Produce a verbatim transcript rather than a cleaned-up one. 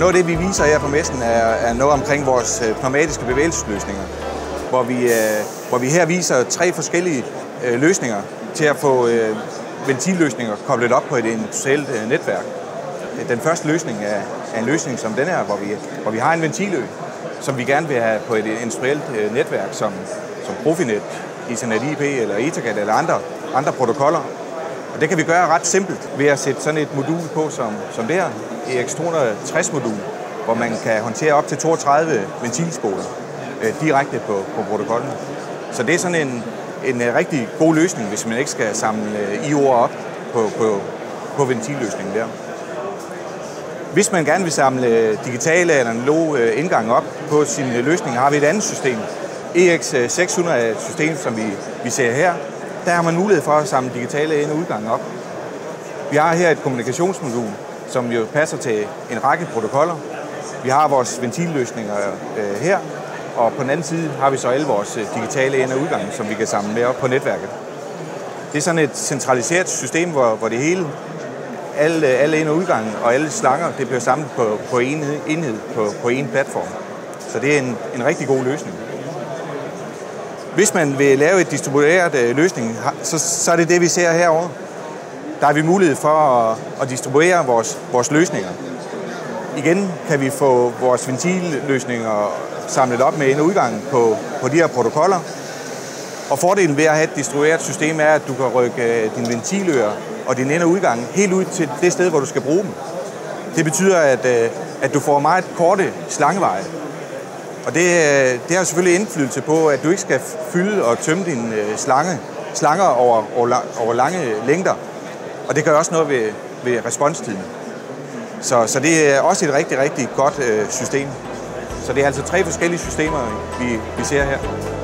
Noget af det, vi viser her på messen, er, er noget omkring vores pneumatiske bevægelsesløsninger, hvor vi, hvor vi her viser tre forskellige løsninger til at få ventilløsninger koblet op på et industrielt netværk. Den første løsning er, er en løsning som den her, hvor vi, hvor vi har en ventilø, som vi gerne vil have på et industrielt netværk, som, som Profinet, Ethernet I P eller Ethercat eller andre, andre protokoller. Og det kan vi gøre ret simpelt ved at sætte sådan et modul på som, som det her, E X to tres modul, hvor man kan håndtere op til toogtredive ventilspoler øh, direkte på, på protokollen. Så det er sådan en, en rigtig god løsning, hvis man ikke skal samle I O'er op på, på, på ventilløsningen der. Hvis man gerne vil samle digitale eller analoge indgange op på sin løsning, har vi et andet system. E X seks hundrede er et system, som vi, vi ser her. Der har man mulighed for at samle digitale ind- og udgange op. Vi har her et kommunikationsmodul, som jo passer til en række protokoller. Vi har vores ventilløsninger øh, her, og på den anden side har vi så alle vores digitale ind- og udgange, som vi kan samle med op på netværket. Det er sådan et centraliseret system, hvor, hvor det hele, alle, alle ind- og udgange og alle slanger, det bliver samlet på, på en enhed, på, på en platform. Så det er en, en rigtig god løsning. Hvis man vil lave et distribueret øh, løsning, så, så er det det, vi ser herovre. Der har vi mulighed for at, at distribuere vores, vores løsninger. Igen kan vi få vores ventilløsninger samlet op med ind- og udgang på, på de her protokoller. Og fordelen ved at have et distribueret system er, at du kan rykke dine ventilører og din ind- og udgang helt ud til det sted, hvor du skal bruge dem. Det betyder, at, at du får meget korte slangeveje. Og det, det har selvfølgelig indflydelse på, at du ikke skal fylde og tømme dine slange, slanger over, over, over lange længder. Og det gør også noget ved, ved responstiden. Så, så det er også et rigtig, rigtig godt øh, system. Så det er altså tre forskellige systemer, vi, vi ser her.